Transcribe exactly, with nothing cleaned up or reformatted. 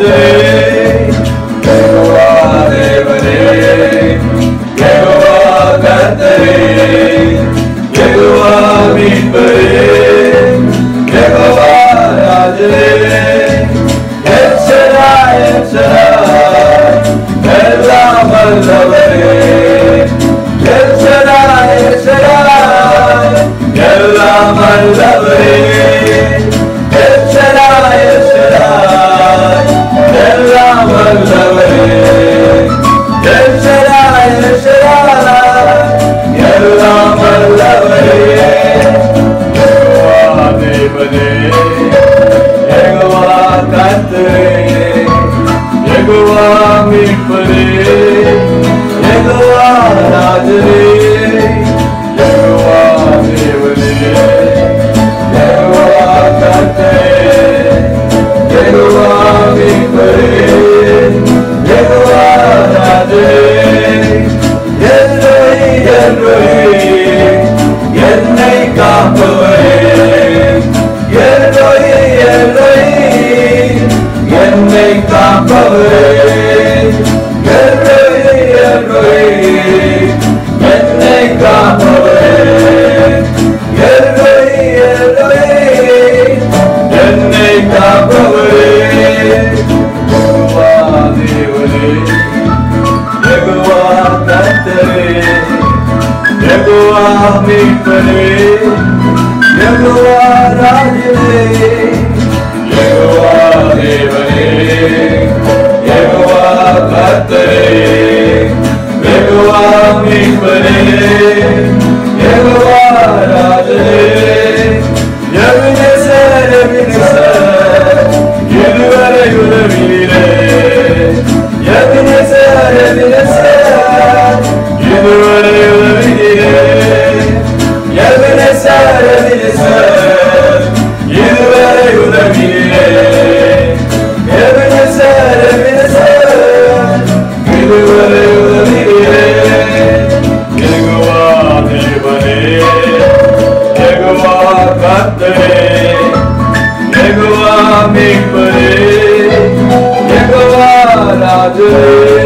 ராஜரே, யெகோவா தேவனே, யெகோவா கர்த்தரே, யெகோவா மீட்பரே, யெகோவா ராஜரே, எல் ஷடாய், எல் ஷடாய், எல்லாம் வல்லவரே, எல் ஷடாய், எல் ஷடாய், எல்லாம் வல்லவரே, எல் ஷடாய், எல் ஷடாய், எல்லாம் வல்லவரே, எல் ஷடாய், எல் ஷடாய், எல்லாம் வல்லவரே, யெகோவா தேவனே, யெகோவா கர்த்தரே, யெகோவா மீட்பரே, யெகோவா ராஜரே, யெகோவா தேவனே, யெகோவா கர்த்தரே, யெகோவா மீட்பரே, யெகோவா ராஜரே, எல்லோய் எல்லோய் என்னை காப்பவரே, எல்லோய் எல்லோய் என்னை காப்பவரே, எல்லோய் எல்லோய் என்னை காப்பவரே, எல்லோய் எல்லோய் என்னை காப்பவரே, யெகோவா தேவனே, யெகோவா கர்த்தரே, யெகோவா மீட்பரே, யெகோவா ராஜரே, யெகோவா தேவனே, யெகோவா கர்த்தரே, யெகோவா மீட்பரே, யெகோவா ராஜரே, எபினேசர், எபினேசர், இதுவரை உதவினீரே, எபினேசர், எபினேசர், இதுவரை உதவினீரே, எபினேசர், எபினேசர், இதுவரை உதவினீரே, எபினேசர், எபினேசர், இதுவரை உதவினீரே, யெகோவா தேவனே, யெகோவா கர்த்தரே, யெகோவா மீட்பரே, யெகோவா ராஜரே,